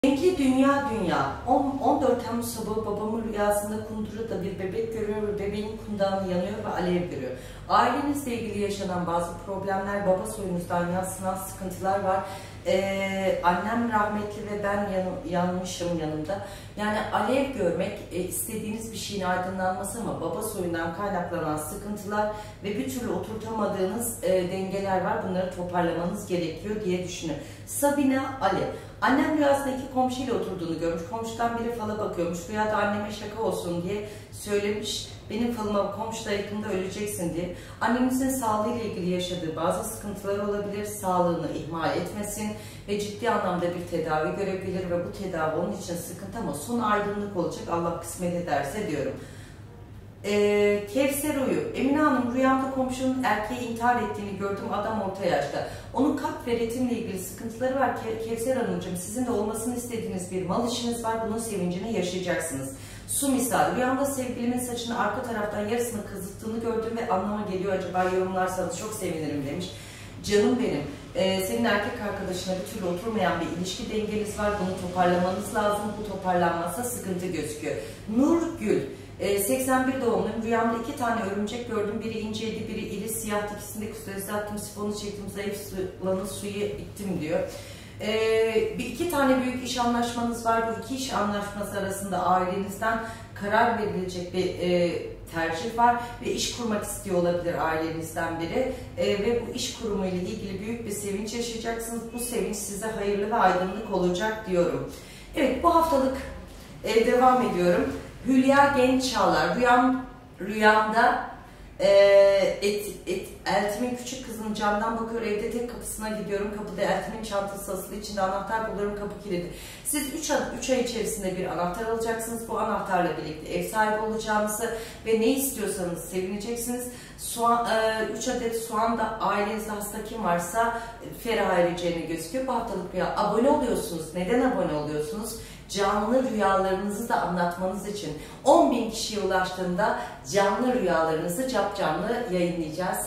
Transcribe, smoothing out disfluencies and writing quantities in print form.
Renkli dünya dünya. 14 Temmuz sabahı babamın rüyasında kundurada bir bebek görüyor ve bebeğin kundağını yanıyor ve alev görüyor. Ailenizle ilgili yaşanan bazı problemler, baba soyunuzdan yansınan sıkıntılar var. Annem rahmetli ve ben yanmışım yanımda. Yani alev görmek, istediğiniz bir şeyin aydınlanması ama baba soyundan kaynaklanan sıkıntılar ve bir türlü oturtamadığınız dengeler var. Bunları toparlamanız gerekiyor diye düşünüyorum. Sabine Ali. Annem rüyasında iki komşuyla oturduğunu görmüş. Komşudan biri fala bakıyormuş. Rüyada anneme şaka olsun diye söylemiş. Benim falıma komşu da yakında öleceksin diye. Annemizin sağlığıyla ilgili yaşadığı bazı sıkıntılar olabilir. Sağlığını ihmal etmesin ve ciddi anlamda bir tedavi görebilir ve bu tedavi onun için sıkıntı ama son aydınlık olacak. Allah kısmet ederse diyorum. Kevser Uyu. Emine Hanım, rüyamda komşunun erkeği intihar ettiğini gördüm, adam orta yaşta. Onun kalp ve ritimle ilgili sıkıntıları var. Kevser Hanımcığım, sizin de olmasını istediğiniz bir mal işiniz var, bunun sevincini yaşayacaksınız. Su misal, rüyamda sevgilimin saçını arka taraftan yarısını kazıttığını gördüm ve anlama geliyor, acaba yorumlarsanız çok sevinirim demiş. Canım benim, senin erkek arkadaşına bir türlü oturmayan bir ilişki dengeniz var, bunu toparlamanız lazım, bu toparlanmazsa sıkıntı gözüküyor. Nur Gül. 81 doğumluyum. Rüyamda iki tane örümcek gördüm. Biri inceydi, biri iri, siyah. İkisini de kusturize attım, sifonu çektim, zayıflanı suyu ittim diyor. İki tane büyük iş anlaşmanız var. Bu iki iş anlaşması arasında ailenizden karar verilecek bir tercih var ve iş kurmak istiyor olabilir ailenizden biri ve bu iş kurumu ile ilgili büyük bir sevinç yaşayacaksınız. Bu sevinç size hayırlı ve aydınlık olacak diyorum. Evet, bu haftalık devam ediyorum. Hülya Genç Çağlar. Rüyamda eltimin küçük kızının camdan bakıyor, evde tek kapısına gidiyorum, kapıda eltimin çantası asılı, içinde anahtar buluyorum, kapı kilidi. Siz 3 ay içerisinde bir anahtar alacaksınız, bu anahtarla birlikte ev sahibi olacağınızı ve ne istiyorsanız sevineceksiniz. 3 adet soğan da ailenizde hasta kim varsa ferah ereceğini gözüküyor. Bu haftalık rüya. Abone oluyorsunuz. Neden abone oluyorsunuz? Canlı rüyalarınızı da anlatmanız için 10.000 kişiye ulaştığında canlı rüyalarınızı canlı yayınlayacağız.